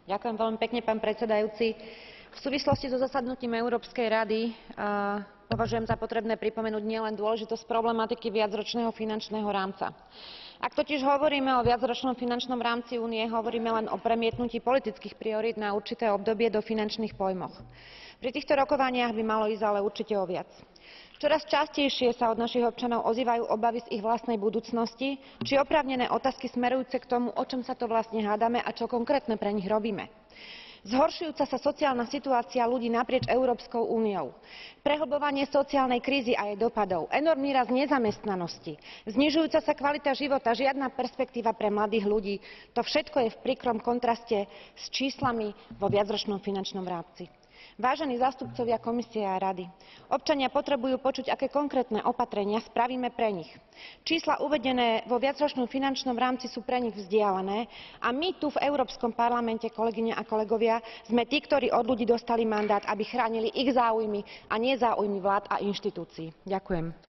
Ďakujem veľmi pekne, pán predsedajúci. V súvislosti so zasadnutím Európskej rady považujem za potrebné pripomenúť nielen dôležitosť problematiky viacročného finančného rámca. Ak totiž hovoríme o viacročnom finančnom rámci Únie, hovoríme len o premietnutí politických priorít na určité obdobie do finančných pojmoch. Pri týchto rokovaniach by malo ísť ale určite o viac. Čoraz častejšie sa od našich občanov ozývajú obavy z ich vlastnej budúcnosti či oprávnené otázky smerujúce k tomu, o čom sa to vlastne hádame a čo konkrétne pre nich robíme. Zhoršujúca sa sociálna situácia ľudí naprieč Európskou úniou, prehlbovanie sociálnej krízy a jej dopadov, enormný rast nezamestnanosti, znižujúca sa kvalita života, žiadna perspektíva pre mladých ľudí, to všetko je v príkrom kontraste s číslami vo viacročnom finančnom rámci. Vážení zástupcovia Komisie a Rady, občania potrebujú počuť, aké konkrétne opatrenia spravíme pre nich. Čísla uvedené vo viacročnom finančnom rámci sú pre nich vzdialené a my tu v Európskom parlamente, kolegyne a kolegovia, sme tí, ktorí od ľudí dostali mandát, aby chránili ich záujmy a nie záujmy vlád a inštitúcií. Ďakujem.